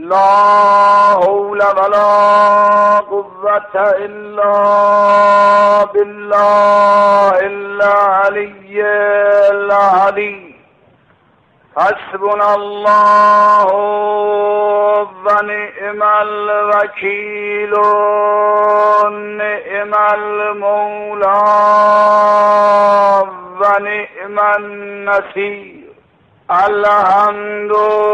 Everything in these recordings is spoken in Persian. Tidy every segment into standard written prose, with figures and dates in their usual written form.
لا حول ولا قوة إلا بالله العلي العظيم. حسبنا الله ونعم الوكيل نعم المولى ونعم النصير. الحمد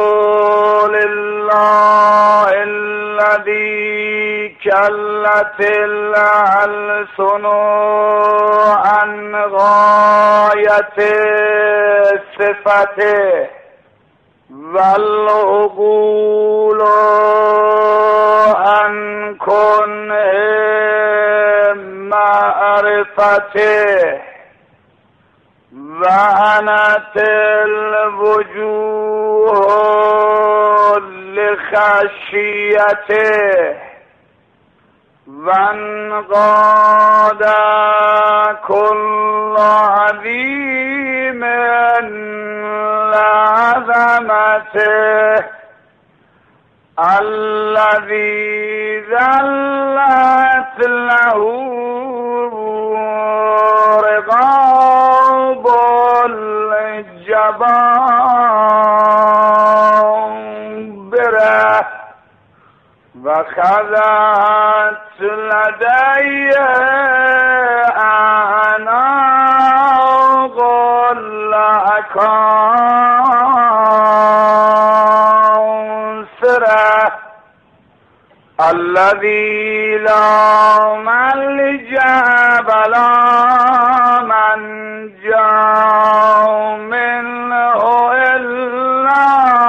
لله الذي كلت الألسن عن غاية صفته والعقول عن كنه معرفته وعنت الوجوه لخشيته وانقاد كل عظيم لعظمته الذي ذلت له رقاب الجبابرة وخذت لدي أعناق الأكاسرة الذي لا ملجأ ولا منجا منه إلا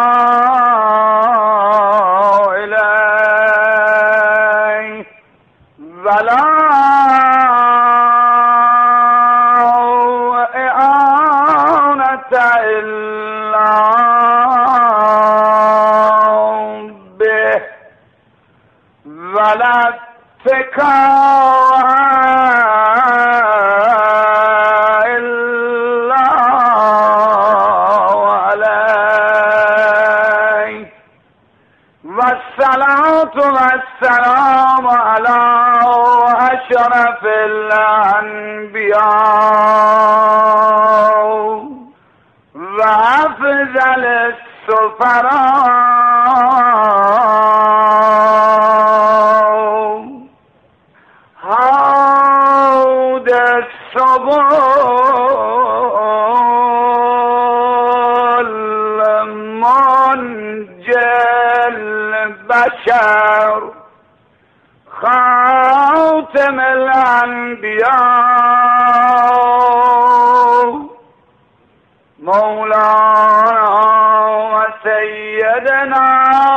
إليه ولا إعانة إلا به ولا اتكاء إلا عليه. والصلاة والسلام على أشرف الأنبياء وأفضل السفراء حوض السبل منجي البشر خاتم الأنبياء مولانا وسيدنا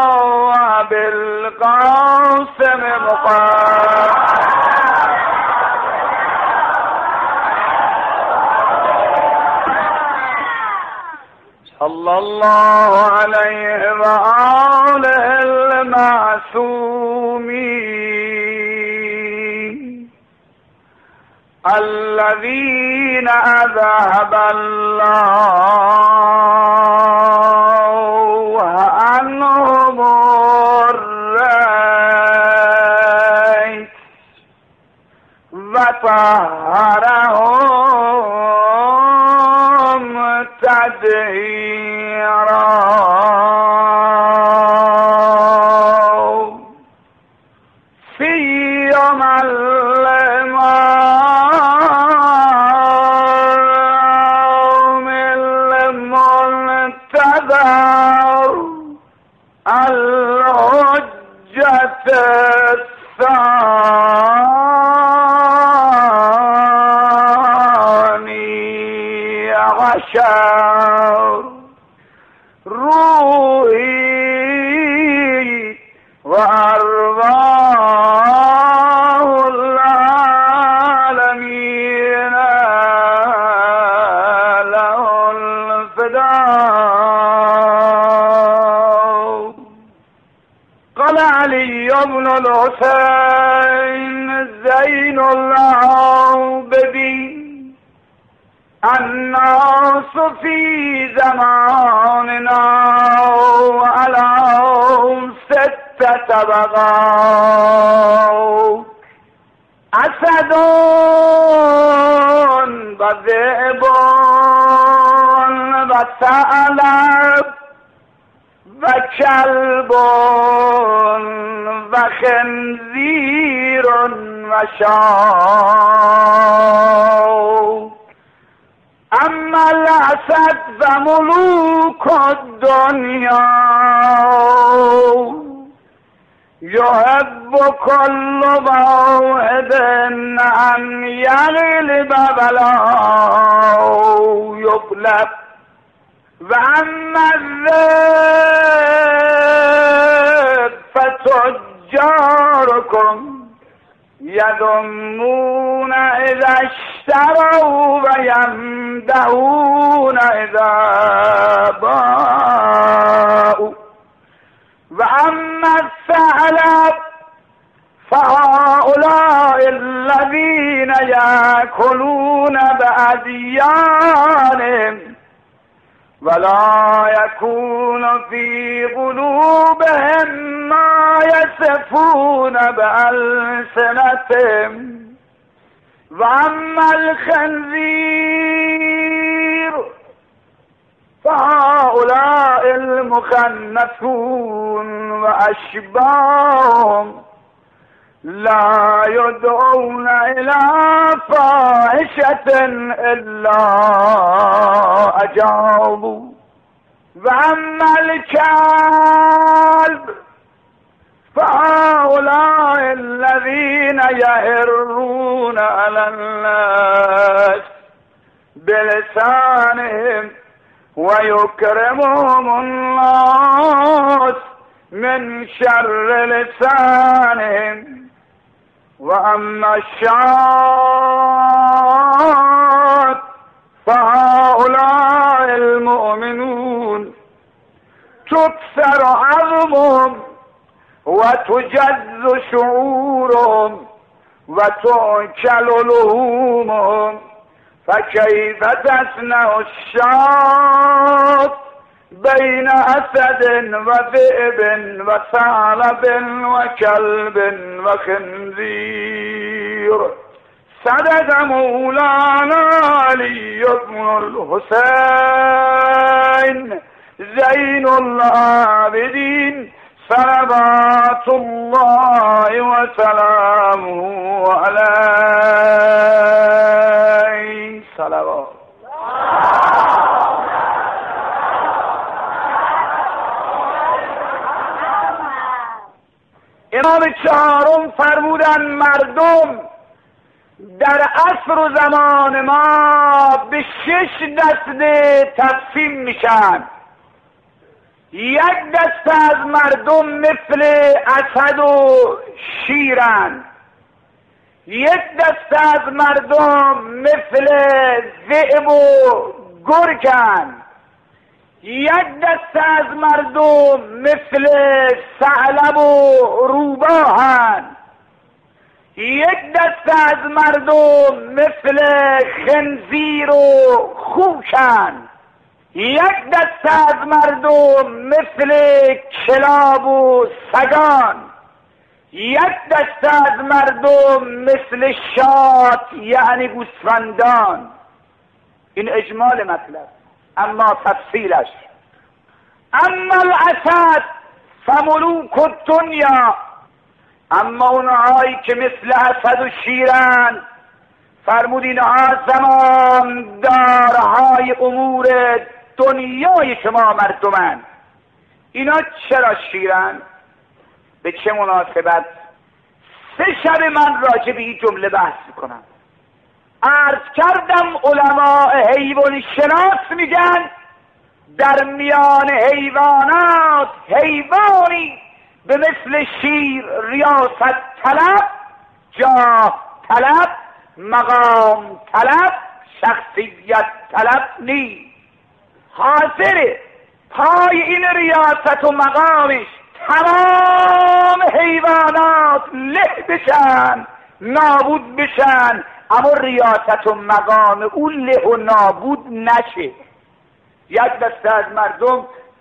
وبالقاسم محمد صلى الله عليه وآله المعصومين الذين أذهب الله عنهم الرجس وطهرهم تطهيرا. فيهم الإمام المنتظر الحجة الثاني عشر روحي وأرواح العالمين له الفداء. قال علي بن الحسين زين العابدين الناس في زماننا على سبقا اسد و ذئب و ثعلب و کلب و خنزیر و شاه اما الاسد و ملوک الدنیا یحب کل واحد ان یغلب ولا یغلب و اما الذئب فتجارکم یذمون اذا اشتروا و یمدحون اذا باعوا و اما الثعلب فهؤلاء الذين يأكلون بأديانهم ولا يكون في قلوبهم ما يصفون بألسنتهم و اما الخنزير فهؤلاء المخنثون و اشباههم لا يدعون الى فاحشة الا اجابوا و اما الكلب فهؤلاء الذين يهرون على الناس بلسانهم ويكرمهم الناس من شر لسانهم و اما الشاة فهؤلاء المؤمنون تكسر عظمهم و تجز شعورهم و تؤكل لحومهم فكيف تصنع الشاة بين أسد وذئب وثعلب وكلب وخنزير صدق مولانا علي بن الحسين زين العابدين صلوات الله وسلامه عليه صلوات. امام چهارم فرمودن مردم در عصر و زمان ما به 6 دسته تقسیم میشن. یک دسته از مردم مثل اسد و شیرن، یک دسته از مردم مثل ذئب و گرگن، یک دسته از مردم مثل ثعلب و روباهن، یک دسته از مردم مثل خنزیر و خوکن، یک دسته از مردم مثل کلاب و سگان، یک دسته از مردم مثل شات یعنی گوسفندان. این اجمال مطلب، اما تفصیلش اما الاسد فملوک الدنیا، اما اونهایی که مثل اسد و شیرن فرمود اینها زماندارهای امور دنیای شما مردمن. اینا چرا شیرن؟ به چه مناسبت؟ 3 شب من راجع به این جمله بحث میکنم. عرض کردم علماء حیوان شناس میگن در میان حیوانات حیوانی به مثل شیر ریاست طلب، جاه طلب، مقام طلب، شخصیت طلب نیست. حاضره پای این ریاست و مقامش تمام حیوانات له بشن، نابود بشن، اما ریاست و مقام اون له و نابود نشه. یک دسته از مردم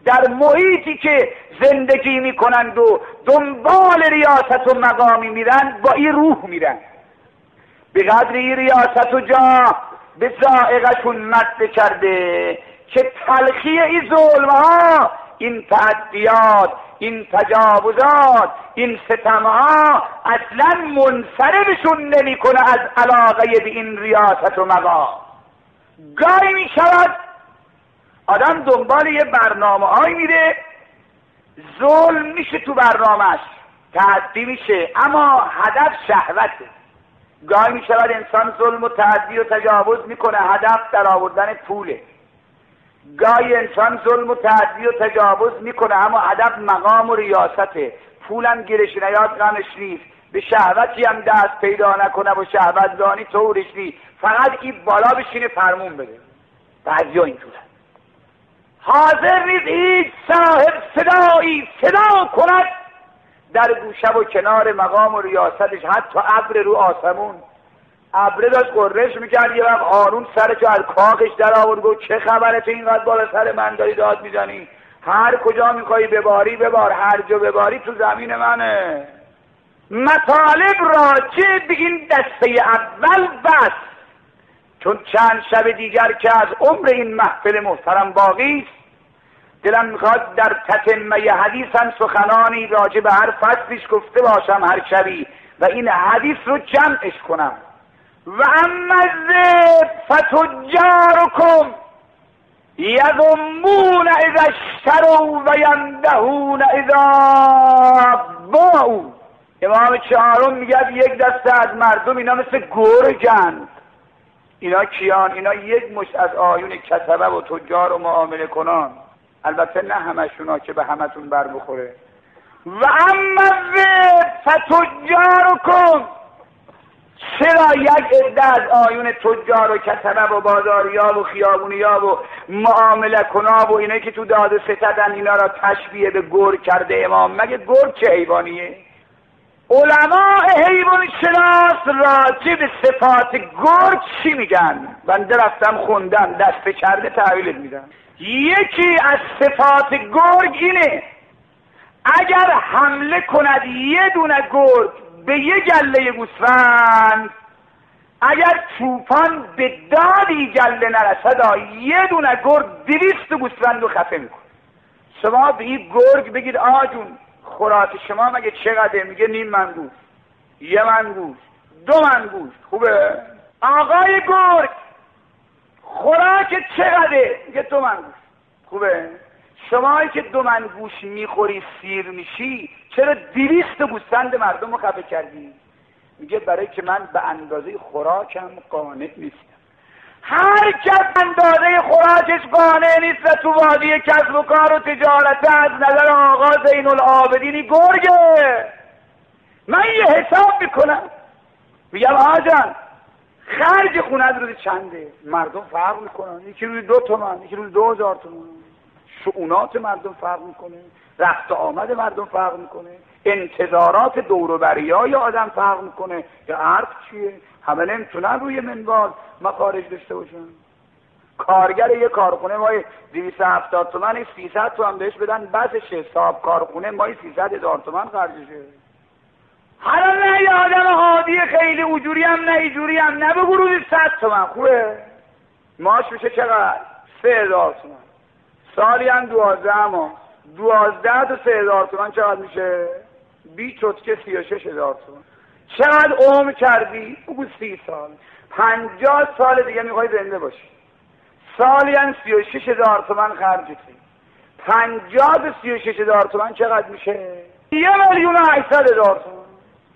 در محیطی که زندگی میکنند و دنبال ریاست و مقامی میرن با این روح میرن. به قدر این ریاست و جاه به ذائقه‌شون مد کرده که تلخی این ظلم‌ها، این تعدیات، این تجاوزات، این ستم‌ها اصلا منصرفشون نمیکنه از علاقه به این ریاست و مقام. گاهی میشود آدم دنبال یه برنامه‌هایی میره، ظلم میشه تو برنامهش، تعدی میشه، اما هدف شهوته. گاهی میشود انسان ظلم و تعدی و تجاوز میکنه، هدف در آوردن پوله. گاهی انسان ظلم و تعدی و تجاوز میکنه اما هدف مقام و ریاسته. پولم گیرش نیاد غمش نیست، به شهوتی هم دست پیدا نکنه و شهوت دانی طورش نیست، فقط این بالا بشینه فرمون بده. بعضی ها اینطوره، حاضر نیست هیچ صاحب صدایی صدا کند در گوشه و کنار مقام و ریاستش. حتی ابر رو آسمون، ابره داشت قررش میکرد، یه وقت هارون سرشو از کاخش در آورد گفت چه خبره تو اینقدر بالا سر من داری داد میزنی؟ هر کجا میخوایی بباری ببار، هر جا بباری تو زمین منه. مطالب راجع به این دسته اول بس، چون چند شب دیگر که از عمر این محفل محترم باقی است، دلم میخواد در تتمه حدیثم سخنانی راجع به هر فصلش گفته باشم هر شبی و این حدیث رو جمعش کنم. و اما الذئب فتجارکم یضمون اذا اشتروا و یندهون اذا باعوا. امام چهارم میگه یک دسته از مردم اینا مثل گرگند. اینا کیان؟ اینا یک مشت از آیون کسبه و تجار و معامله کنان، البته نه همشونا که به همتون بر بخوره. و اما الذئب فتجارکم، چرا یک عده از آیون تجار و کسبه و بازاریا و خیابونیا و معامله کنا و اینه که تو داد و ستدن اینا را تشبیه به گرگ کرده امام؟ مگه گرگ چه حیوانیه؟ علماء حیوان شناس راجع به صفات گرگ چی میگن؟ بنده رفتم خوندم، دست کرده تحویلت میدم. یکی از صفات گرگ اینه اگر حمله کند یه دونه گرگ به یه گله گوسفند، اگر چوپان به دادی گله نرسد یه دونه گرگ 200 گوسفند رو خفه میکنه. شما به این گرگ بگید آقا جون خوراک شما مگه چقدره؟ میگه نیم من گوشت، 1 من گوشت، 2 من گوشت. خوبه؟ آقای گرگ خوراک چقدره؟ میگه 2 من گوشت. خوبه؟ شمایی که 2 من گوشت میخوری سیر میشی، چرا 200 گوسفند مردم رو خفه کردی؟ میگه برای که من به اندازه خوراکم قانع نیستم. هر کس اندازه خوراکش قانع نیست و تو وادی کسب و کار و تجارت از نظر آقا زین العابدینی گرگه. من یه حساب میکنم، میگم آقا جان خرج خونه روز چنده؟ مردم فرق میکنن، یکی روز 2 تومن، یکی روز 2000 تومن. شؤونات مردم فرق میکنه، رفت و آمد مردم فرق میکنه، انتظارات دور و بریای آدم فرق میکنه. یا عرض چیه؟ همه نمیتونن روی منوال مخارج داشته باشن. کارگر یه کارخونه مای 270 تومن 300 تومن بهش بدن بسشه، صاحب کارخونه مای 300,000 تومن خرجشه. حالا نه یه آدم عادی خیلی اجوری هم نه ایجوری هم نه بگو روزی 100 تومن خوبه؟ ماش میشه چقدر؟ 3000 تومن. سالی هم 12 ماه، 12 تا 3000 تومن چقدر میشه؟ بی چتکه 36,000 تومن. چقدر عمر کردی؟ بگو 30 سال. 50 سال دیگه میخوای زنده باشی، سالی هم 36,000 تومن خرجتی. 50 تا 36,000 تومن چقدر میشه؟ 1,800,000 تومن.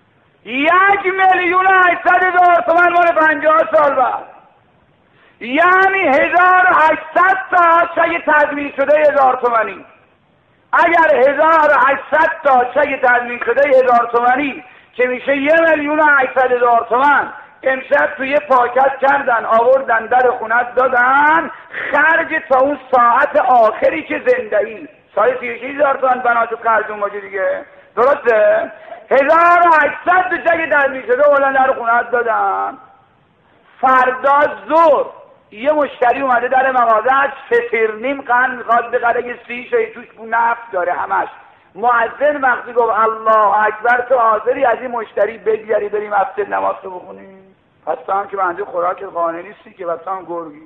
1,800,000 تومن مال 50 سال بعد، یعنی 1800 تا چای تضمین شده 1000 تومانی. اگر 1800 تا چای تضمین شده 1000 تومانی که میشه 1,800,000 تومن، امشب توی پاکت کردن آوردن در خونت دادن، خرج تا اون ساعت آخری که زندگی ساعت 36,000 تومن بناتو خرجون باشه دیگه، درسته؟ 1800 تا چای تضمین شده آوردن در خونت دادن. فردا ظهر یه مشتری اومده در مغازه 3 نیم قند میخواد بخره، یه 30 شایی توش بو نفت داره همش. مؤذن وقتی گفت الله اکبر تو حاضری از این مشتری بگیری بریم مسجد نماز رو بخونیم؟ پس تو هم که منظور خوراک خانه نیستی که، پس هم گرگی.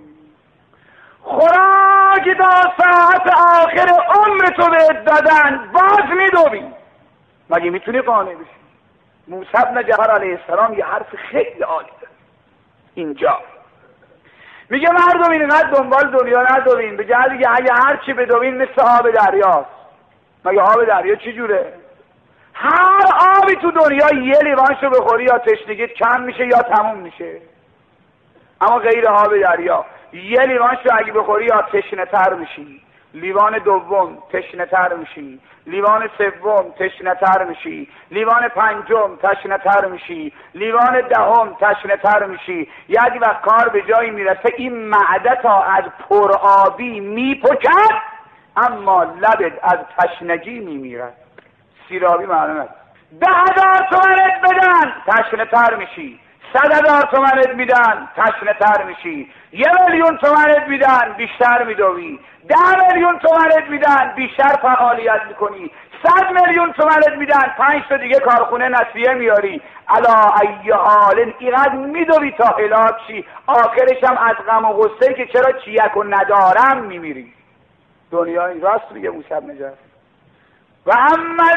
خوراک تا ساعت آخر عمر تو بهت دادن باز میدوی، مگه میتونی قانع بشی؟ موسی بن جعفر علیه السلام یه حرف خیلی عالی داره اینجا، میگه مردم اینقدر دنبال دنیا ندوین، به جهت دیگه اگه هر چی بدوین مثل آب دریاست. مگه آب دریا چی جوره؟ هر آبی تو دنیا یه لیوانشو بخوری یا تشنگیت کم میشه یا تموم میشه، اما غیر آب دریا یه لیوانشو اگه بخوری یا تشنه تر میشی، لیوان دوم تشنه تر میشی، لیوان سوم تشنه تر میشی، لیوان پنجم تشنه تر میشی، لیوان دهم تشنه تر میشی. یعنی وقت کار به جایی میرسه این معده تا از پرآبی میپکد اما لبت از تشنگی میمیرد. سیرابی معلومه 10,000 تومنت بدن تشنه تر میشی، 100,000 تومنت میدن تشنه تر میشی، 1,000,000 تومنت میدن بیشتر میدوی، 10,000,000 تومنت میدن بیشتر فعالیت میکنی، 100,000,000 تومنت میدن 5 تا دیگه کارخونه نسیه میاری. علا ای حال اینقدر میدوی تا هلاک شی، آخرش هم از غم و غصه که چرا چیک و ندارم میمیری. دنیا این راست میگه موسی بن جعفر. و اما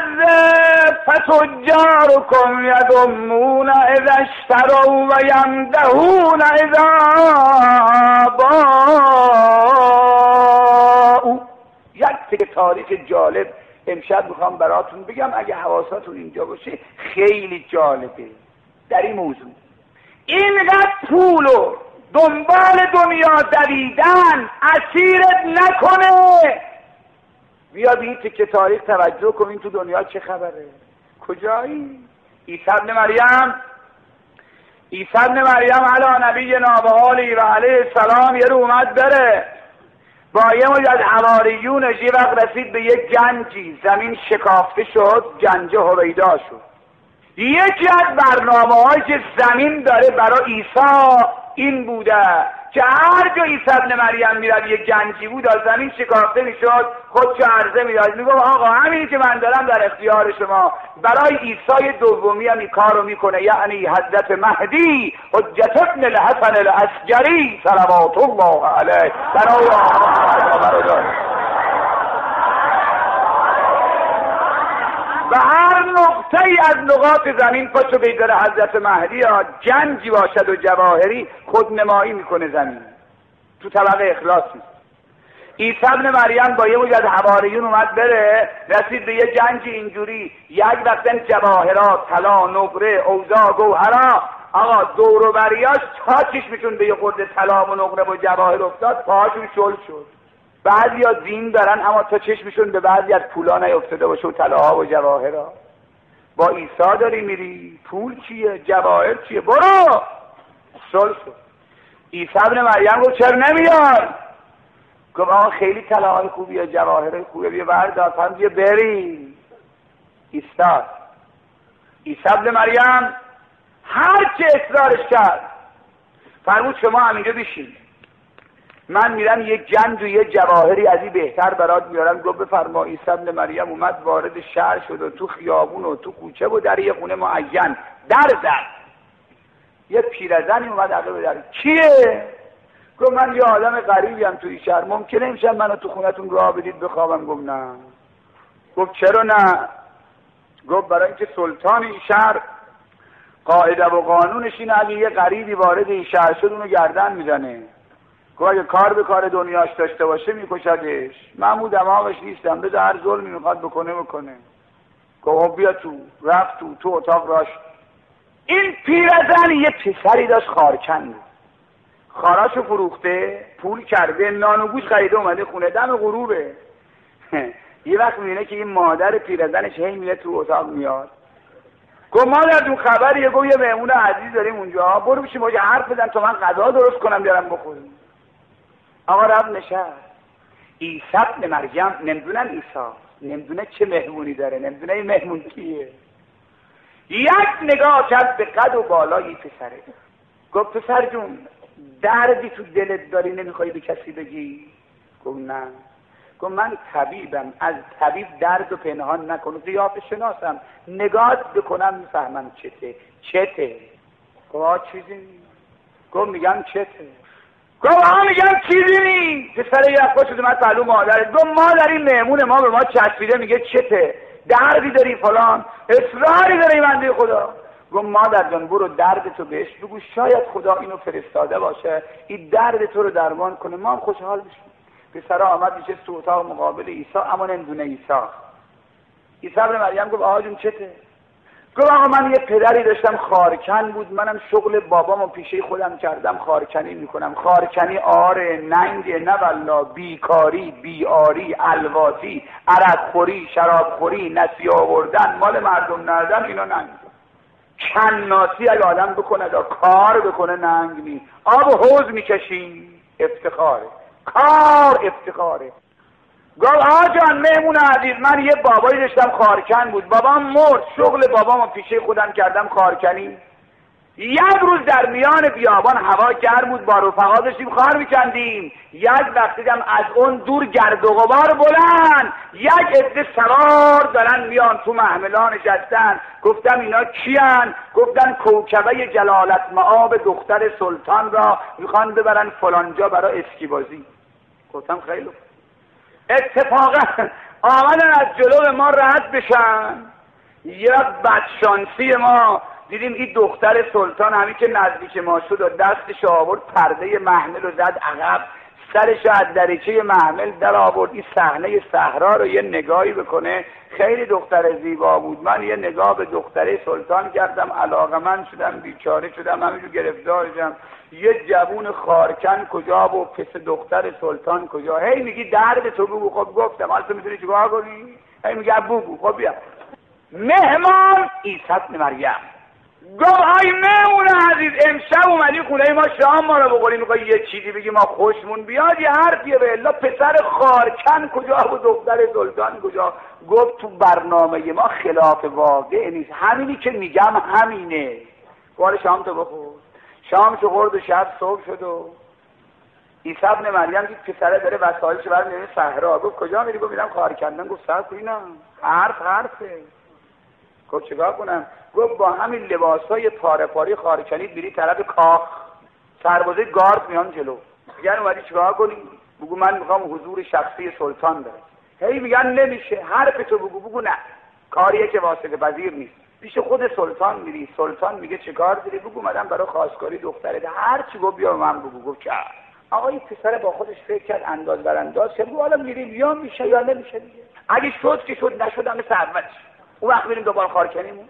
فتجارکم یضمون اذا اشتروا و یمدحون اذا باعوا. یک تیکه تاریخ جالب امشب میخوام براتون بگم، اگه حواساتون اینجا باشه خیلی جالبه در این موضوع. اینقدر پول و دنبال دنیا دویدن اسیرت نکنه. بیا به این تیکه تاریخ توجه کن، این تو دنیا چه خبره؟ کجایی؟ عیسی ابن مریم علی نبینا و آله و علیه السلام یه رو اومد بره با یه مجد حواریونش، یه وقت رسید به یک گنجی، زمین شکافته شد، گنج هویدا شد. یکی از برنامه‌هایی که زمین داره برای عیسی این بوده که هر جا عیسی ابن مریم میرد یک گنجی بود از زمین شکافته میشد، خودشو عرضه میداد، میگفت آقا همینی که من دارم در اختیار شما. برای عیسی دومی هم این کار رو میکنه، یعنی حضرت مهدی حجت ابن الحسن العسکری صلوات الله علیه برای و هر نقطه ای از نقاط زمین پاشو بیداره حضرت مهدی ها گنجی باشد و جواهری خودنمایی میکنه زمین تو طبقه اخلاص نیست. عیسی ابن مریم با یه مجد حواریون اومد بره، رسید به یه گنجی اینجوری، یک وقتن جواهرات، طلا، نقره، اوزا، گوهرا، آقا دور و بریاش تا چشمشون به یه خورده طلا و نقره و جواهر افتاد پاهاشون شل شد. بعضی ها دین دارن اما تا چشمشون به بعضی از پولا نیفتاده باشه و طلاها و جواهرها. با عیسی داری میری، پول چیه؟ جواهر چیه؟ برو شل شد. عیسی ابن مریم گفت چرا نمیاد؟ گفت آقا خیلی طلاهای خوبیه، جواهر خوبیه، بیا بردار، هم بیا بریم. ایستاد. عیسی ابن مریم هر چه اصرارش کرد فرمود شما همینجا بشین، من میرم یک گنج و یه جواهری از این بهتر برات میارم. گفت بفرما. عیسی ابن مریم اومد وارد شهر شد و تو خیابون و تو کوچه و در یه خونه معین در زد. یه پیرزنی اومد عقب در. کیه؟ گفت من یه آدم غریبیم توی شهر، ممکنه امشب منو تو خونتون راه بدید بخوابم؟ گفت نه. گفت چرا نه؟ گفت برای اینکه سلطان این شهر قاعده و قانونش اینه اگه یه غریبی وارد این شهر شد اونو گردن میزنه. گفت اگه کار به کار دنیاش داشته باشه میکشدش، من اون دماغش نیستم، بذار هر ظلمی میخواد بکنه. گفت بیا تو. رفت تو اتاق راش. این پیرزن یه پسری داشت خارکن، خاراشو فروخته، پول کرده، نان و گوش خریده، اومده خونه، دم غروبه. یه وقت میبینه که این مادر پیرزنش هی میره تو اتاق میاد. گفت مادر جون خبریه؟ گفت یه مهمون عزیز داریم اونجا، برو بشین باشه حرف بزن تا من غذا درست کنم بیارم بخوریم. آقا رفت نشست. عیسی ابن مریم نمیدونن عیسی، نمیدونه چه مهمونی داره، نمیدونه این مهمون کیه. یک نگاه کرد به قد و بالای پسره. گفت پسر جون دردی تو دلت داری نمیخوای به کسی بگی؟ گفت نه. گفت من طبیبم، از طبیب درد و پنهان نکنم، قیافه شناسم، نگاهت بکنم میفهمم چته. گفت چیزی نیست. گفت میگم چته. گفت میگم چیزی نیست. پسر یه افغان شده من پهلو مادرت. گفت مادر این مهمون ما به ما چسبیده میگه چته، دردی داری فلان، اصراری داری بنده خدا. گفت مادر جان برو دردتو بهش بگو، شاید خدا اینو فرستاده باشه این درد تو رو درمان کنه، ما هم خوشحال بشیم. پسر آمد میشه تو اتاق مقابل عیسی، اما نمیدونه عیسی ابن مریم. گفت آقا جون چته؟ گفت آقا من یه پدری داشتم خارکن بود، منم شغل بابامو پیشه خودم کردم، خارکنی میکنم. خارکنی آره، ننگ، نه والله، بیکاری، بیاری، الواتی، عرق خوری، شراب خوری، نسی آوردن، مال مردم نردن، اینا ننگ. کناسی اگه آدم بکنه دا کار بکنه ننگ نیست. آب حوض میکشی افتخاره، کار افتخاره. گفت آقا جان مهمون عزیز، من یه بابایی داشتم خارکن بود، بابام مرد، شغل بابامو پیشه خودم کردم خارکنی. یک روز در میان بیابان هوا گرم بود، با رفقا داشتیم خار میکندیم، یک وقت دیدم از اون دور گرد و غبار بلند، یک عده سوار دارن میان، تو محملا نشستن. گفتم اینا کیان؟ گفتن کوکبه جلالت مآب دختر سلطان را میخوان ببرن فلانجا برای اسکی بازی. گفتم خیلی. اتفاقا آمدن از جلو ما رد بشن، یه بدشانسی ما دیدیم این دختر سلطان همین که نزدیک ما شد و دستش آورد پرده محمل رو زد عقب، سرش از دریچه محمل در آورد، این صحنه صحرا رو یه نگاهی بکنه. خیلی دختر زیبا بود. من یه نگاه به دختره سلطان کردم، علاقمند شدم، بیچاره شدم، همینجور گرفتار شدم. یه جوون خارکن کجا و پس دختر سلطان کجا؟ هی میگی درد تو بگو. خب گفتم حالا تو میتونی چیکار کنی؟ هی میگه بگو. خب بیا. مهمان عیسی ابن مریم. گفت ای مهمون عزیز، امشب اومدی خونه ما شام ما رو بخوری، میخوای یه چیزی بگی ما خوشمون بیاد؟ یه حرفیه به الا پسر خارکن کجا و دختر سلطان کجا؟ گفت تو برنامه ما خلاف واقع نیست، همینی که میگم همینه. گفت شام تو بخور. شامشو خورد و شب صبح شد و عیسی ابن مریم دید پسره داره وسایلشو برمی‌داره میره صحرا. گفت کجا میری؟ گفت میرم کار کردن. گفت صبر کن اینا حرفه. گفت چیکار کنم؟ گفت با همین لباسای پاره پاره خارکنی بری طرف کاخ، سربازه گارد میان جلو. میگن اومدی چیکار کنی؟ بگو من میخوام حضور شخصی سلطان دارم. هی میگن نمیشه، حرفتو بگو نه، کاریه که واسطه پذیر نیست. پیش خود سلطان میری، سلطان میگه چه کار داری؟ بگو اومدم برای خواستگاری دخترت. هر چی گفت بیا من بگو. گفت چه؟ آقای پسر با خودش فکر کرد انداز برانداز کرد. حالا میریم یا میشه یا نمیشه دیگه. اگه شد که شد، نشد مثل اولش. اون وقت میریم دوباره خارکنیمون.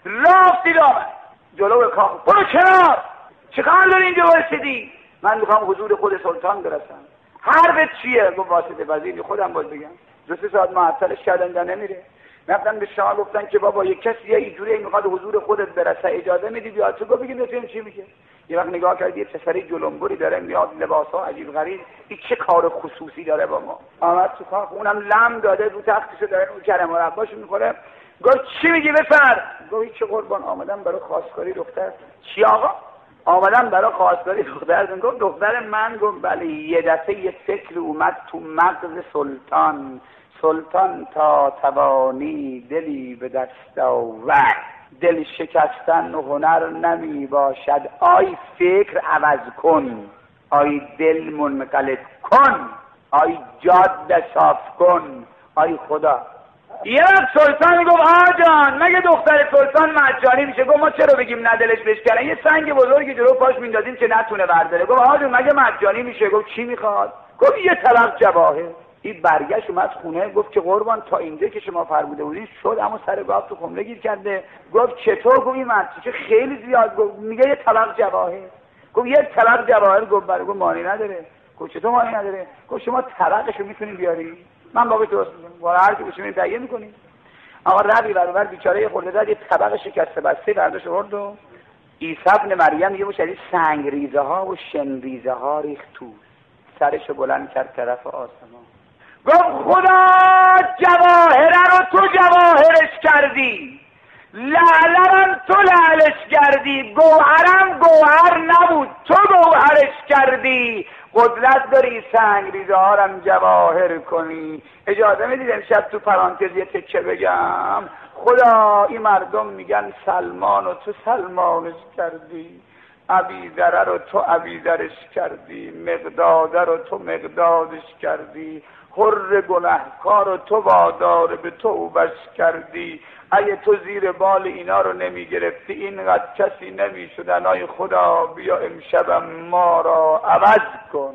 رفتید آمد جلو کاخ. برو کنار، چیکار داری اینجا واسطی؟ من میخوام حضور خود سلطان برسم. حرفت چیه؟ گفت واسطه پذیری، خودم باید بگم. 2-3 ساعت معطلش کردن در نمیره. رفتن به شما گفتن که بابا یک کسی یه اینجوری میخواد حضور خودت برسه، اجازه میدی بیاد؟ تو گفت بگید چی میگه. یه وقت نگاه کردی یه پسری جلنبری داره میاد، لباسا عجیب غریب، این چه کار خصوصی داره با ما؟ آمد تو کاخ، اونم لم داده رو تختشو داره رو کرم و رباشو میخوره. گفت چی میگی بسر؟ گفت چه قربان آمدم برای خواستگاری دختر. چی آقا؟ آمدم برای خواستگاری دختر. گفت دختر من؟ گفت بله. یه دفعه یه فکر اومد تو مغز سلطان، سلطان تا توانی دلی به دست آورد، دل شکستن و هنر نمی باشد، آی فکر عوض کن، آی دل منقلب کن، آی جاده صاف کن، آی خدا. یه وقت سلطان گفت آقا جان مگه دختر سلطان مجانی میشه؟ گفت ما چرا بگیم نه دلش بشکنه، یه سنگ بزرگی جلو پاش میندازیم که نتونه برداره. گفت آقا جان مگه مجانی میشه؟ گفت چی میخواد؟ گفت یه طبق جواهر. این برگشت اومد خونه گفت که قربان تا اینجا که شما فرموده بودید شد، اما سر گاف تو خمره گیر کرده. گفت چطور؟ گفت این مرچه خیلی زیاد. گفت میگه یه طبق جواهر. گفت یه طبق جواهر. گفت برای گفت مانی نداره. گفت چطور مانی نداره؟ گفت شما طبقشو میتونین بیاری؟ من باقی درست میگم، ولی هر کی بشه تهیه میکنیم. آقا ربی برابر بیچاره خورده داد یه طبق شکسته بسته برداشت آورد و عیسی ابن مریم یه مشتی سنگ ریزه ها و شن ریزه ها ریخت تو، سرشو بلند کرد طرف آسمان. گفت خدا جواهره رو تو جواهرش کردی، لعلم تو لعلش کردی، گوهرم گوهر نبود تو گوهرش کردی. قدرت داری سنگریزه هارم جواهر کنی. اجازه میدید امشب تو پرانتز یه تکه بگم؟ خدا این مردم میگن سلمان و تو سلمانش کردی، عبیدره رو تو عبیدرش کردی، مقداده رو تو مقدادش کردی، حر گنهکار رو تو وادار به توبش کردی. اگه تو زیر بال اینا رو نمی گرفتی اینقدر کسی نمی شدن. آی خدا بیا امشبم ما را عوض کن،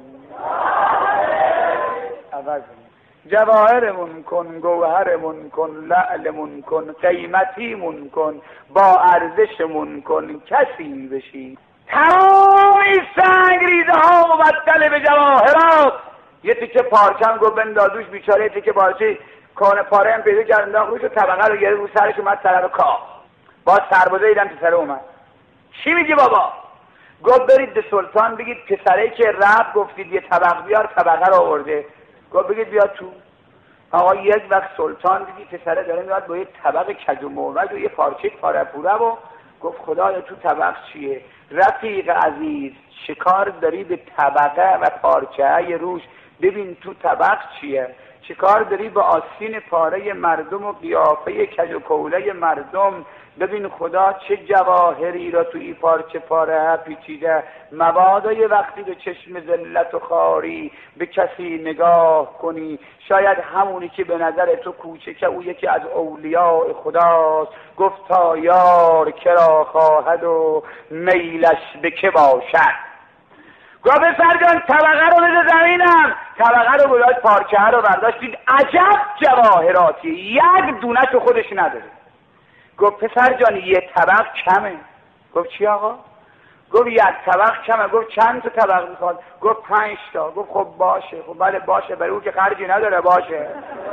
عوض کن، جواهرمون کن، گوهرمون کن، لعلمون کن، قیمتیمون کن، با ارزشمون کن، کسی بشی. تمام این سنگریزه ها مبدل به جواهرات. یه تیکه پارچم گفت بندازوش بیچاره، یه تیکه پارچه کان پاره هم پیدا کرد انداخت روش و طبقه رو گرفت رو سرش اومد طرف کاه. باز سربازه دیدم پسره اومد. چی میگی بابا؟ گفت برید به سلطان بگید پسره که رفت گفتید یه طبق بیار، طبقه رو آورده. گفت بگید بیاد تو. آقا یک وقت سلطان دیدی پسره داره میاد با یه طبق کج و موج و یه پارچه پاره پوره و گفت خدایا تو طبق چیه؟ رفیق عزیز شکار داری به طبقه و پارچه روش، ببین تو طبق چیه؟ چیکار داری با آستین پاره مردم و قیافه کج و کوله مردم؟ ببین خدا چه جواهری را تو این پارچه پاره پیچیده. مبادا یه وقتی به چشم ذلت و خاری به کسی نگاه کنی، شاید همونی که به نظر تو کوچکه او یکی از اولیاء خداست. گفت تا یار کرا خواهد و میلش به که باشد. گفت پسر جان طبقه رو بده زمینم. طبقه رو گذاشت، پارچه رو برداشتید، عجب جواهراتی، یک دونه تو خودش نداره. گفت پسر جان یه طبق کمه. گفت چی آقا؟ گفت یک طبق کمه. گفت چند تا طبق میخواد؟ گفت 5 تا. گفت خب باشه. خب بله باشه، برای اون که خرجی نداره باشه.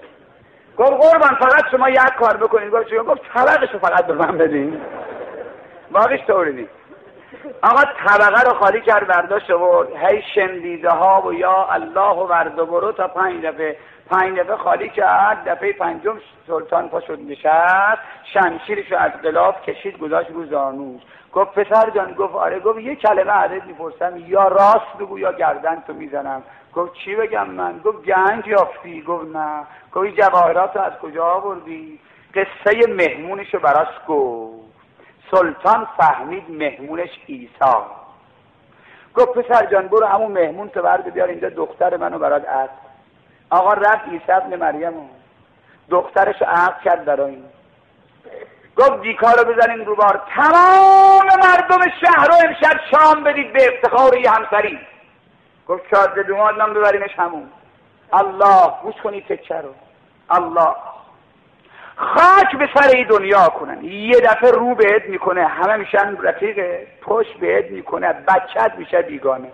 گفت قربان فقط شما یک کار بکنید. گفت چی؟ گفت طبقشو فقط به من بدین، باقیش طوری نیست. آقا طبقه رو خالی کرد برداشت و هی شندیده ها و یا الله و ورد و برو تا 5 دفعه خالی کرد. دفعه 5م سلطان پا شد نشست، شمشیرشو از غلاف کشید گذاشت رو زانوش. گفت پسر جان. گفت آره. گفت یه کلمه ازت میپرسم، یا راست بگو یا گردن تو میزنم. گفت چی بگم من؟ گفت گنج یافتی؟ گفت نه. گفت این جواهرات رو از کجا آوردی؟ قصه مهمونشو براش گفت. سلطان فهمید مهمونش عیسی. گفت پسر جان برو همون مهمون تو برد بیار اینجا، دختر منو برات عقد. آقا رفت عیسی ابن مریم دخترشو عقد کرد برای این. گفت دیکا رو بزنین رو بار، تمام مردم شهر رو امشب شام بدید به افتخار یه همسری. گفت شاد دوماد من ببریمش همون. الله گوش کنید تکه رو. الله خاک به سر این دنیا کنن، یه دفعه رو بهت میکنه همه میشن رفیقه، پشت بهت میکنه بچت میشه بیگانه.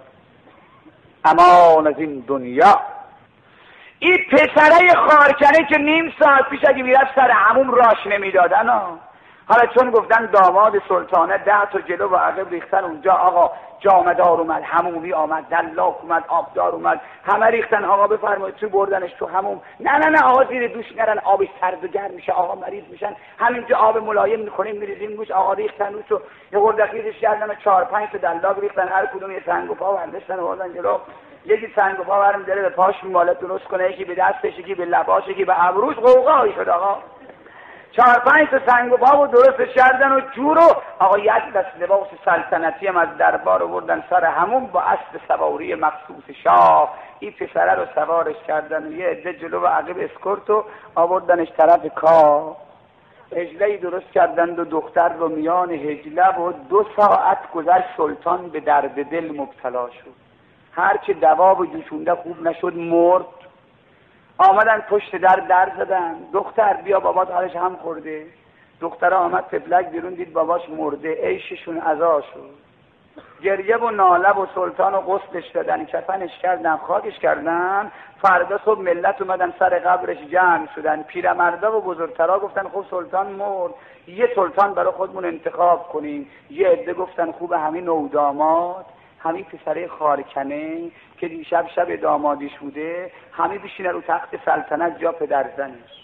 امان از این دنیا. این پسره خارکنه که نیم ساعت پیش اگه میرفت سر همون راش نمیدادن حالا چون گفتن داماد سلطانه 10 تا جلو و عقب ریختن اونجا. آقا جامدار اومد، همومی آمد، دلاک اومد، آبدار اومد، همه ریختن. آقا بفرمایید تو بردنش تو هموم. نه آقا زیر دوش نرن، آبش سرد و گرم میشه، آقا مریض میشن. همینجا آب ملایم میکنیم میریزیم روش. آقا ریختن روش و یه قردخیزش کردن 4-5 تا دلاک ریختن، هر کدوم یه سنگ و پا برداشتن و بردن جلو. یکی سنگ و پا برم داره به پاش میماله درست کنه، یکی به دستش، یکی به لباش، یکی به ابروش. قوقایی شد آقا. 4-5 تا سنگ و پا و درستش کردن و جورو. آقا یک دست لباس سلطنتی هم از دربار آوردن سر همون با اسب سواری مخصوص شاه. این پسره رو سوارش کردن و یه عده جلو و عقب اسکورتو آوردنش طرف کاه. هجله‌ای درست کردند و دختر رو میان هجله و 2 ساعت گذشت. سلطان به درد دل مبتلا شد، هرچه دوا و جوشونده خوب نشد مرد. آمدن پشت در زدن، دختر بیا بابات حالش هم خورده. دختر آمد تفلک بیرون دید باباش مرده، عیششون عزا شد. گریه و ناله و سلطان و غسلش دادن، کفنش کردن، خاکش کردن. فردا صبح ملت اومدن سر قبرش جمع شدن. پیرمردا و بزرگترا گفتن خب سلطان مرد، یه سلطان برای خودمون انتخاب کنیم. یه عده گفتن خوب همین نوداماد، همین پسره خارکنه که دیشب شب دامادیش بوده، همین بشینه رو تخت سلطنت جا پدرزنش.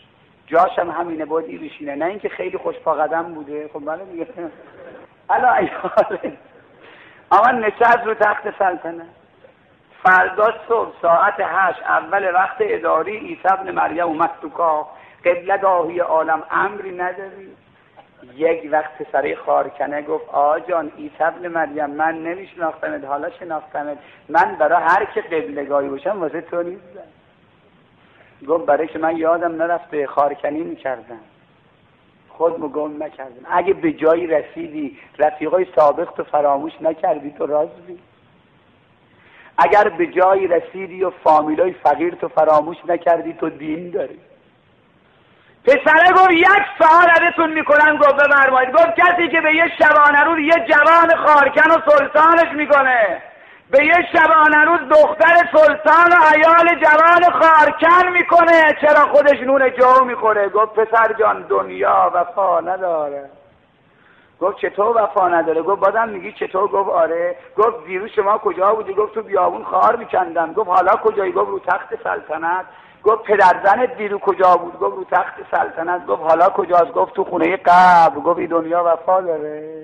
جاشم همینه بودی بشینه، نه اینکه خیلی خوشپا قدم بوده. خب بله دیگه. حالا ایاله آقا نشست رو تخت سلطنت. فردا صبح ساعت 8 اول وقت اداری عیسی ابن مریم اومد تو کاخ. قبله داهی عالم امری نداری. یک وقت پسره خارکنه گفت آقا جان عیسی ابن مریم من نمیشناختمت، حالا شناختمت، من برای هر که قبلگاهی باشم واسه تو نیستم. گفت برای که من یادم نرفته خارکنی میکردم، خودمو گم نکردم. اگه به جایی رسیدی رفیقای سابق تو فراموش نکردی تو راضی. اگر به جایی رسیدی و فامیلای فقیر تو فراموش نکردی تو دین داری. پسره گفت 1 سوال ازتون میکنم. گفت بفرمایید. گفت کسی که به یه شبانه روز یه جوان خارکن و سلطانش میکنه، به یه شبانه روز دختر سلطان و عیال جوان خارکن میکنه، چرا خودش نون جو میخوره؟ گفت پسر جان دنیا وفا نداره. گفت چطور وفا نداره؟ گفت بازم میگی چطور؟ گفت آره. گفت دیروز شما کجا بودی؟ گفت تو بیابون خار میکندم. گفت حالا کجایی؟ گفت رو تخت سلطنت. گفت پدرزنت دیروز کجا بود؟ گفت رو تخت سلطنت. گفت حالا کجاست؟ گفت تو خونه قبر. گفت این دنیا وفا داره؟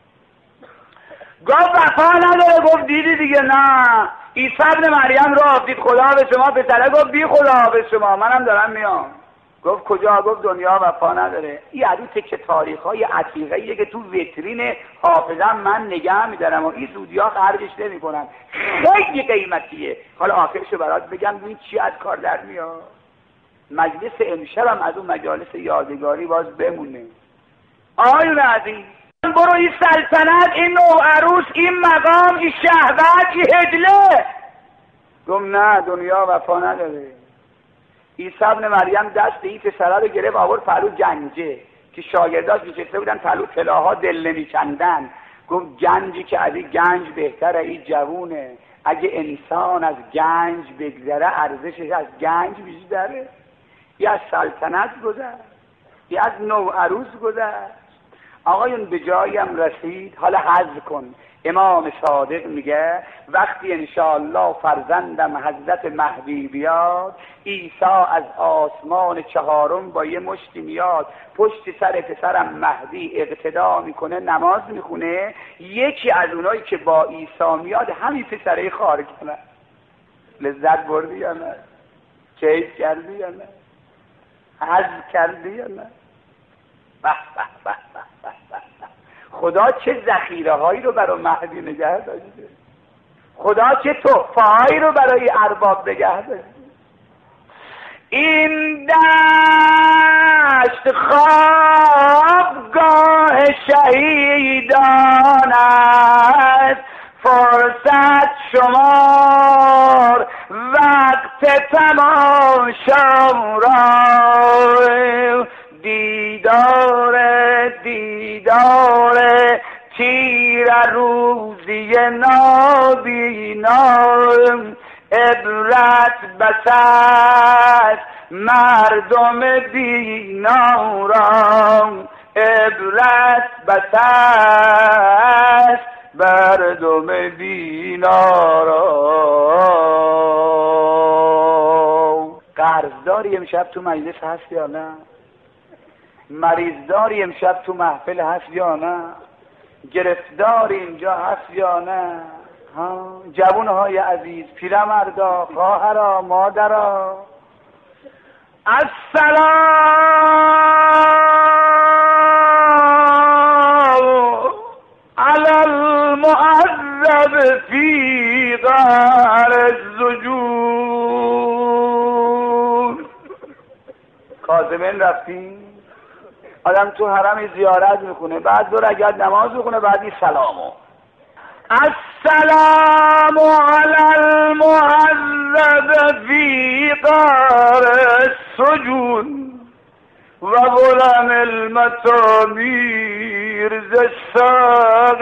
گفت وفا نداره. گفت دیدی دیگه. نه عیسی ابن مریم رو آفرید خدا به شما. پسره گفت بی خدا به شما، منم دارم میام. گفت کجا؟ گفت دنیا وفا نداره. این عروض که تاریخ‌های عتیقه‌ایه که تو ویترین حافظم من نگه می‌دارم و این زودی‌ها خرجش نمی‌کنم، خیلی قیمتیه. حالا آخرشو برات بگم این چی از کار در میاد. مجلس امشبم از اون مجالس یادگاری باز بمونه. آقایون عزیز برو این سلطنت، این نوع عروس، این مقام، این شهوت، این هجله. گفت نه دنیا وفا نداره. عیسی ابن مریم دست این پسره رو گرفت آورد پلو گنجه که شاگرداش نشسته بودن پلو طلاها دل نمیکندن. گفت گنجی که از این گنج بهتره، این جوونه. اگه انسان از گنج بگذره ارزشش از گنج بیشتره. یه از سلطنت گذشت، یه از نوع عروس گذشت. آقایون به جایم رسید. حالا حذف کن. امام صادق میگه وقتی انشاءالله فرزندم حضرت مهدی بیاد، عیسی از آسمان 4 با یه مشتی میاد پشت سر پسرم مهدی اقتدا میکنه، نماز میخونه. یکی از اونایی که با عیسی میاد همین پسره خارکنه. لذت بردی یا نه؟ کیف کردی یا نه؟ حذف کردی یا نه؟ به به به به به به. خدا چه ذخیره هایی رو برای مهدی نگه داشته. خدا چه تحفه هایی رو برای ارباب نگه داشته. این دشت خوابگاه شهیدان است، فرصت شمار وقت تماشا را. دیدار تیر روزی نابینا، عبرت بس است مردم بیناران، عبرت بس است مردم بیناران. قرضداری امشب تو مجلس هست یا نه؟ مریضداری امشب تو محفل هست یا نه؟ گرفتار اینجا هست یا نه؟ جوانهای عزیز، پیرمردا، خواهرا، مادرا، السلام علی المعذب فی قعر السجون. کاظمین رفتیم. آدم تو حرم زیارت میکنه، بعد دو رکعت نماز میکنه، بعدی سلامو السلام علی المعذب فی قعر السجون و غلام المتامیر ز الساق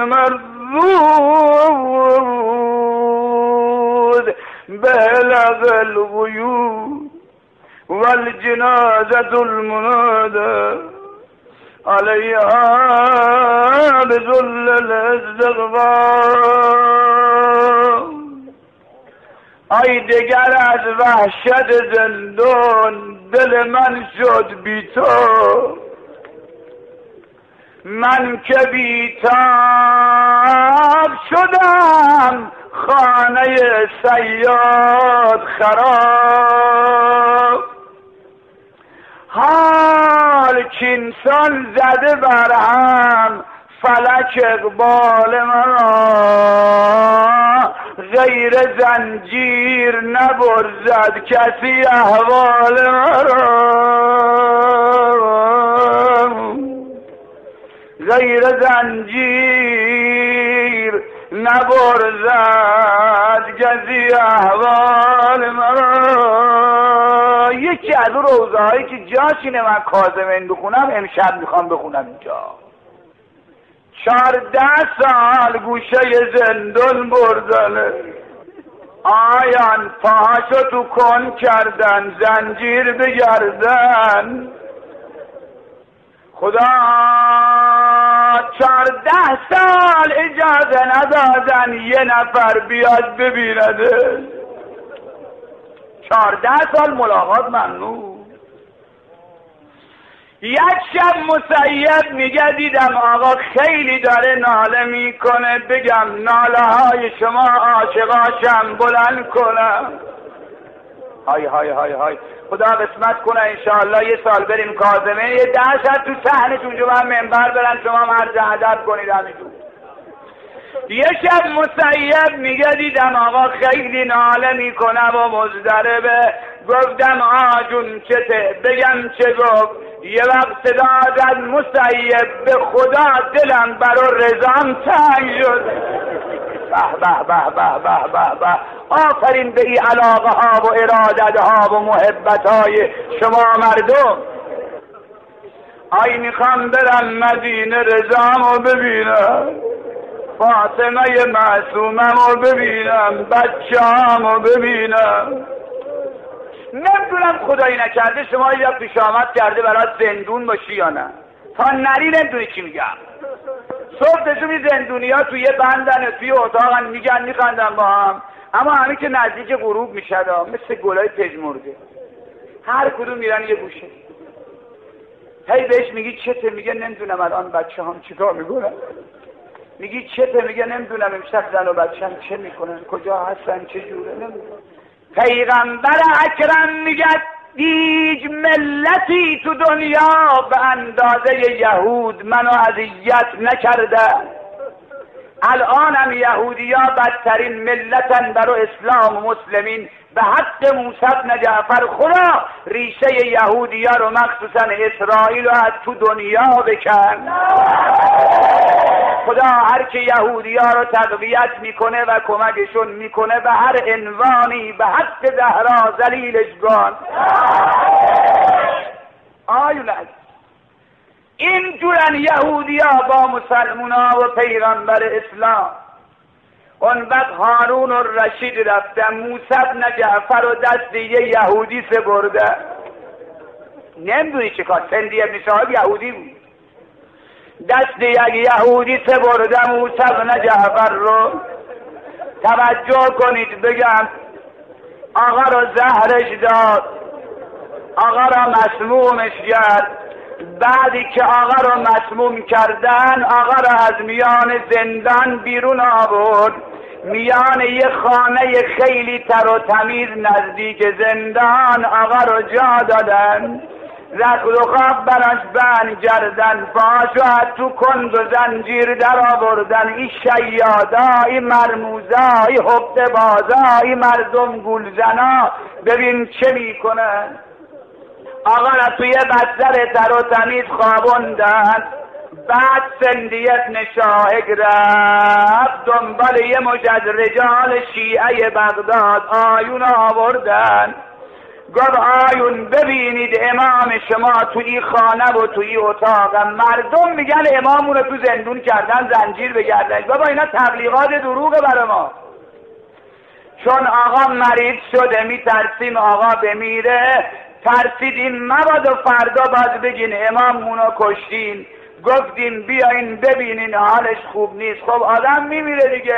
المردود بلغ الغیوب والجنازة المنادى عليها بذل الاستغفار. آی دگر از وحشت زندان دل من شد بی تو، من که بی تاب شدم خانه صیاد خراب. حال کینسان زده برهم فلک اقبال مرا، غیر زنجیر نبرزد کسی احوال مرا، غیر زنجیر نبرزد کسی احوال مرا. یکی از اون روزهایی که جاشینه من کاظمین بخونم امشب میخوام بخونم اینجا. 14 سال گوشه زندان بردن، آیان پاهاشو تو کن کردن، زنجیر بگردن. خدا 14 سال اجازه ندادن یه نفر بیاد ببینده. 14 سال ملاقات ممنوع. یک شب مسیب میگه دیدم آقا خیلی داره ناله میکنه، بگم ناله های شما عاشقاشم بلند کنم. های های های های خدا قسمت کنه انشاءالله یه سال بریم کاظمه، یه 10 شب تو صحنش اونجا من منبر برن شما مرز ادب کنید همینجور. یه شب مسیب میگه دیدم آقا خیلی ناله میکنه و مضطربه، گفتم آجون چته بگم چه گفت. یه وقت صدا زد مسیب به خدا دلم برا رضام تنگ شد. به به به به به به به، آفرین به این علاقه ها و ارادت ها و محبت های شما مردم. آی میخوام برم مدینه رضامو ببینم، فاطمه معصوممو ببینم، بچه‌هامو ببینم. نمیدونم خدایی نکرده شما یا پیش آمد کرده برای زندون باشی یا نه، تا نری نمیدونی چی میگم. صبح دشون زندونی ها توی بندن توی اتاقن میگن میخندن با هم، اما همین که نزدیک غروب میشد مثل گلای پژمرده هر کدوم میرن یه گوشه. هی بهش میگی چته؟ میگه نمیدونم الان بچه هم چیکار میکنن. میگی چته؟ میگه نمیدونم امشب زن و بچه هم چه میکنن، کجا هستن، چه جوره، نمیدونم. پیغمبر اکرم میگه هیچ ملتی تو دنیا به اندازه یهود منو اذیت نکرده. الان هم یهودی ها بدترین ملتن برای اسلام و مسلمین. به حق موسی بن جعفر خدا ریشه یهودی ها رو مخصوصا اسرائیل رو از تو دنیا بکن. خدا هر که یهودی ها رو تقویت میکنه و کمکشون میکنه به هر عنوانی به حق زهرا ذلیلش کن. آیون این جورن یهودی ها با مسلمان ها و پیغمبر اسلام. اون وقت هارون الرشید رفتن موسی بن جعفر رو دست یه یهودی سپرده. نمیدونی چه کار، سندی ابن شهاب یهودی بود. دست یک یهودی سپرده موسی بن جعفر رو. توجه کنید بگم آقا رو زهرش داد، آقا رو مسمومش کرد. بعدی که آقا رو مسموم کردن آقا رو از میان زندان بیرون آورد، میان یه خانه خیلی تر و تمیز نزدیک زندان آقا رو جا دادن. رخت و خواب براش بند کردن، پاشو از تو کند و زنجیر در آوردن. این شیادا، این مرموزا، این حبت بازا، این مردم گولزنا ببین چه میکنن. آقا را توی بستر تر و تمیز خوابوندن. بعد سندیت نشاهق رفت دنبال یه مجد رجال شیعه بغداد. آیون آوردن، گفت آیون ببینید امام شما توی خانه و توی اتاق. مردم میگن امامون رو تو زندون کردن، زنجیر بگردن. بابا اینا تبلیغات دروغه برای ما. چون آقا مریض شده میترسیم آقا بمیره، ترسیدیم مبادا فردا باز بگین امامونو کشتین. گفتیم بیاین ببینین حالش خوب نیست. خب آدم میمیره دیگه،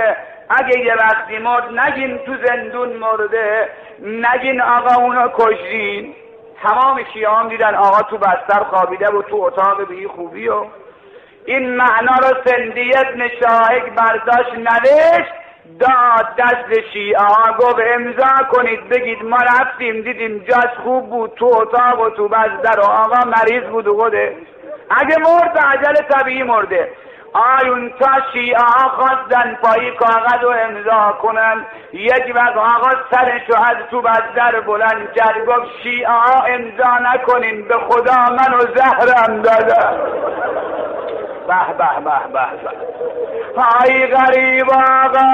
اگه یه وقتی مرد نگین تو زندون مرده، نگین آقا اونو کشتین. تمام شیعه هم دیدن آقا تو بستر خوابیده و تو اتاق بی خوبی و این معنا رو سندی ابن شاهق برداشت نوشت، داد دست شیعه ها، گفت امضا کنید بگید ما رفتیم دیدیم جاش خوب بود تو اتاق و تو بستر و آقا مریض بود و خوده اگه مرد عجل طبیعی مرده. آیون تا شیعه ها خواستن پایی کاغذ و امضا کنن، یک وقت آقا سرشو از تو بستر بلند کرد گفت شیعه ها امضا نکنین، به خدا منو زهرم دادن. به به به به به، ای غریب آقا،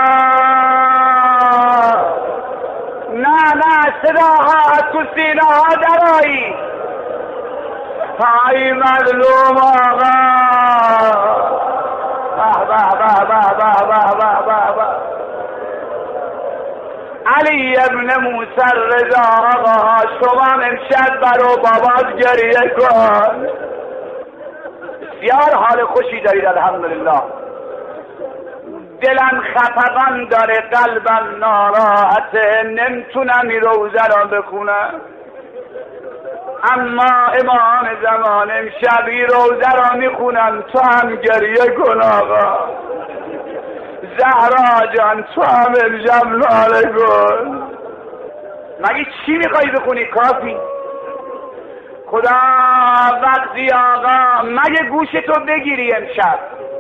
نه صداها از تو سینه ها درایی، ای مظلوم آقا، به به به به به به به به به. علی ابن موسی رضا آقا، شما امشب برو بابات گریه کن، بسیار حال خوشی دارید الحمدلله. دلم خفقان داره، قلبم ناراحته، نمیتونم این روزه را بخونم، اما امام زمان امشب این روزه را میخونم، تو هم گریه کن آقا. زهرا جان تو هم امشب ناله کن. مگه چی میخوایی بخونی؟ کافی. خدا وقتی آقا مگه گوشتو بگیری امشب،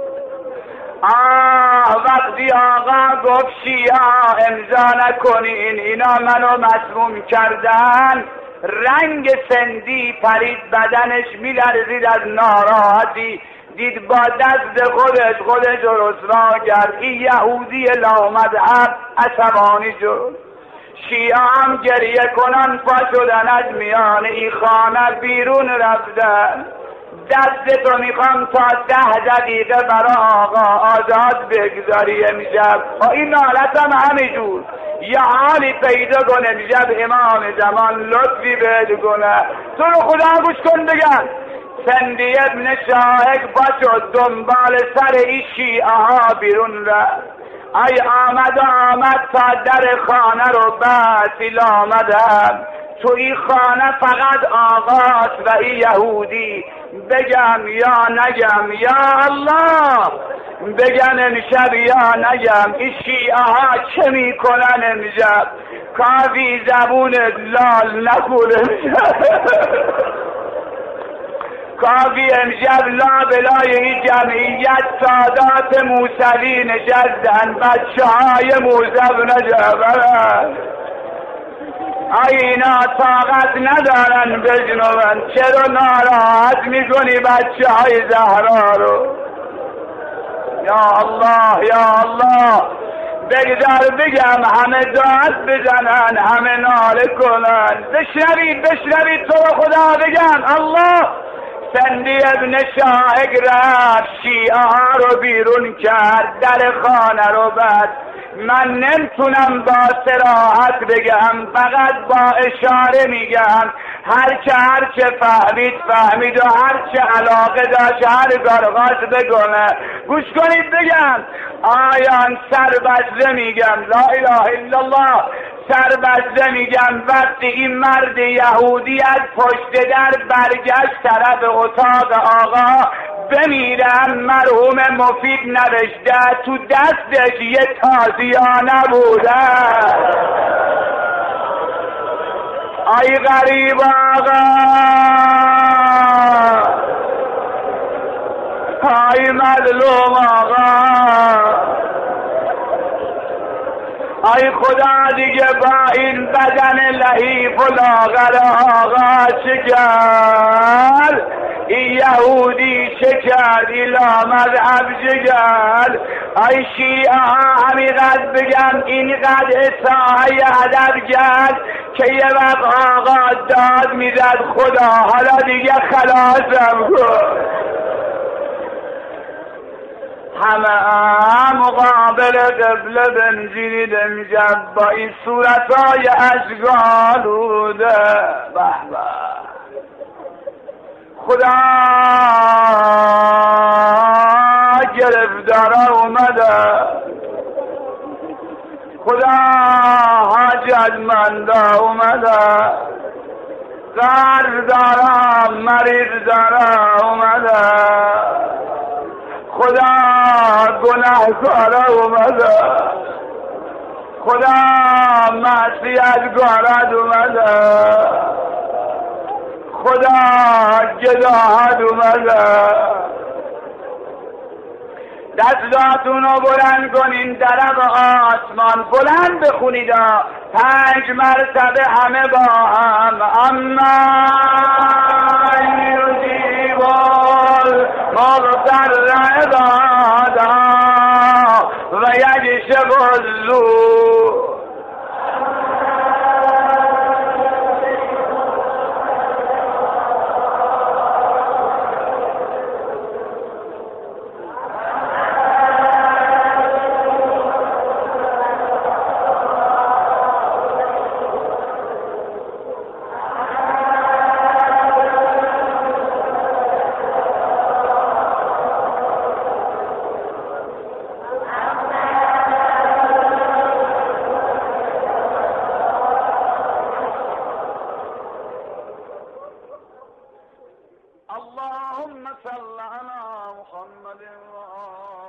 وقتی آقا گفت شیعه امضا نکنین، اینا منو مسموم کردن، رنگ سندی پرید، بدنش میلرزید از ناراحتی، دید با دست خودش رسوا کرد. این یهودی لامذهب عصبانی شد. شیعه هم گریه کنن پا شدن، از میان این خانه بیرون رفتن. دستتو میخوام تا 10 دقیقه برای آقا آزاد بگذاری امشب. این حالت هم همینجور یه حالی پیدا کنه امشب امام زمان لطفی بهت کنه. تو رو خدا گوش کن بگم، سندی ابن شاهق باشد دنبال سر این شیعه ها بیرون رفت. ای آمد تا در خانه رو بسیل آمدم، تو این خانه فقط آقاست و این یهودی، بگم یا نگم یا الله، بگن امشب یا نگم. این شیعه ها چه میکنن امشب؟ کافی زبون لال نکن امشب، کافی امشب لا بلای این جمعیت سادات موسوی نشستن، بچه های موسو نجبرن. اینا طاقت ندارن بجنون، چرا ناراحت میکنی بچه های زهرا رو؟ یا الله یا الله، بگذار بگم همه داد بزنن، همه ناله کنن. بشنوید تو رو خدا بگم الله. سندی ابن شاهق رفت شیعه ها رو بیرون کرد، در خانه رو بست. من نمیتونم با صراحت بگم، فقط با اشاره میگم. هرچه فهمید و هرچه علاقه داشت هر کار بکنه. گوش کنید بگم، آیان سربسته میگم، لا اله الا الله، سربسته میگم. وقتی این مرد یهودی از پشت در برگشت طرف اتاق آقا بمیرم، مرحوم مفید نوشته تو دستش یه تازیانه بوده. ای غریب آقا، ای مظلوم آقا، ای خدا دیگه با این بدن لحیف و لاغر آقا چه کرد؟ این یهودی چه کرد؟ این لامذهب چه کرد؟ ای شیعه ها همینقدر بگم، اینقدر اصاحه ادب کرد که یه وقت آقا داد میزد خدا حالا دیگه خلاصم کن. همه مقابل قبله بنشینید امشب با این صورتهای اشغالوده. به به، خدا گرفتاره اومده. خدا حاجتمندا اومده، درد دارم مریض داره اومده، خدا گناهکار اومده، خدا معصیتگارت اومده، خدا جداحت اومده. دستاتون رو بلند کنین طرف آسمان، بلند بخونید 5 مرتبه همه با هم. اما یجیب المضطر اذا دعا و یکشف السوء. اللهم صل على محمد وآله